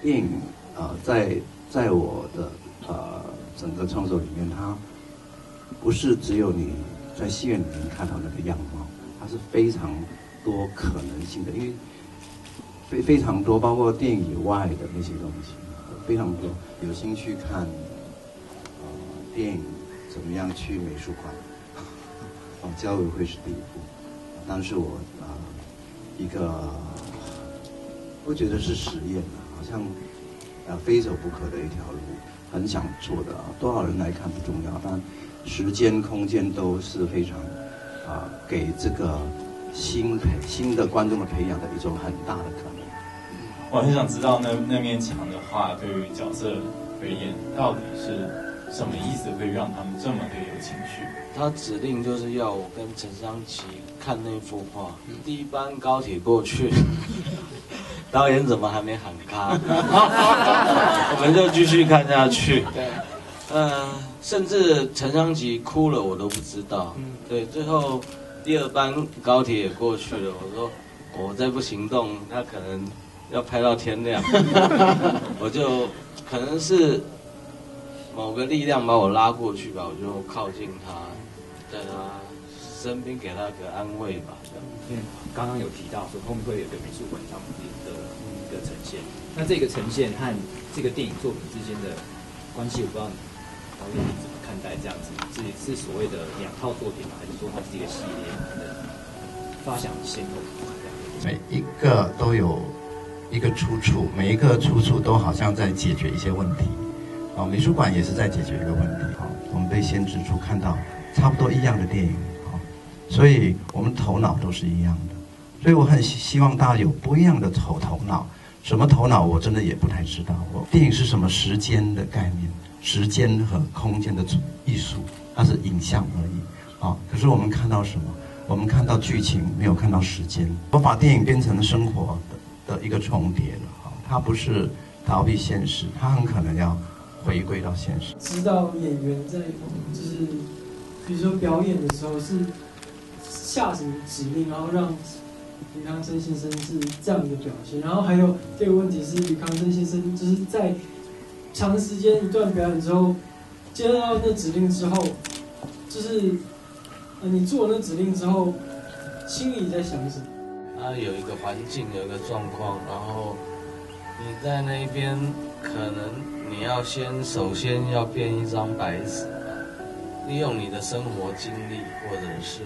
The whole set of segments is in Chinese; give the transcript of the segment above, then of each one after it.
电影在我的整个创作里面，它不是只有你在戏院里面看到那个样貌，它是非常多可能性的，因为非常多，包括电影以外的那些东西，非常多。有心去看电影，怎么样去美术馆？交委会是第一步，当时我一个，我觉得是实验的，好像非走不可的一条路，很想做的多少人来看不重要，但时间空间都是非常给这个新的观众的培养的一种很大的可能。 我很想知道那面墙的画对于角色而言到底是什么意思，会让他们这么的有情绪？ 他指令就是要我跟陈湘琪看那幅画，第一班高铁过去，导演怎么还没喊卡？我们就继续看下去。对，甚至陈湘琪哭了我都不知道。对，最后第二班高铁也过去了，我说我再不行动，他可能要拍到天亮。我就可能是某个力量把我拉过去吧，我就靠近他，在他身边给他个安慰吧。 因为刚刚有提到说后面会有个美术馆上面的一个呈现，那这个呈现和这个电影作品之间的关系，我不知道导演你怎么看待这样子？是所谓的两套作品吗？还是说它是一个系列的发想先后？ 每一个都有一个出处，每一个出处都好像在解决一些问题。美术馆也是在解决一个问题。我们被限制住看到差不多一样的电影，所以我们头脑都是一样的。所以我很希望大家有不一样的头脑。什么头脑我真的也不太知道。电影是什么时间的概念？时间和空间的艺术，它是影像而已。可是我们看到什么？我们看到剧情，没有看到时间。我把电影变成生活的一个重叠了。它不是逃避现实，它很可能要回归到现实。 知道演员在就是比如说表演的时候是下什么指令，然后让李康生先生是这样的表现。然后还有这个问题是，李康生先生就是在长时间一段表演之后，接到那指令之后，就是你做了那指令之后，心里在想什么？ 有一个环境，有一个状况，然后你在那边可能你要首先要变一张白纸，利用你的生活经历或者是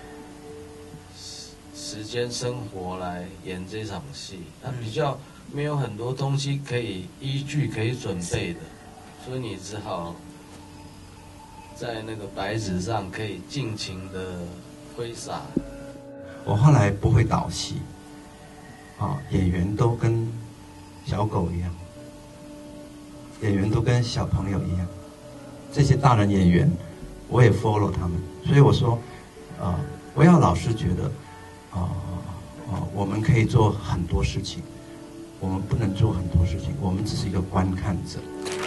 时间生活来演这场戏，它比较没有很多东西可以依据可以准备的，所以你只好在那个白纸上可以尽情的挥洒。 我后来不会导戏，演员都跟小狗一样，演员都跟小朋友一样，这些大人演员我也 follow 他们，所以我说，不要老是觉得，我们可以做很多事情，我们不能做很多事情，我们只是一个观看者。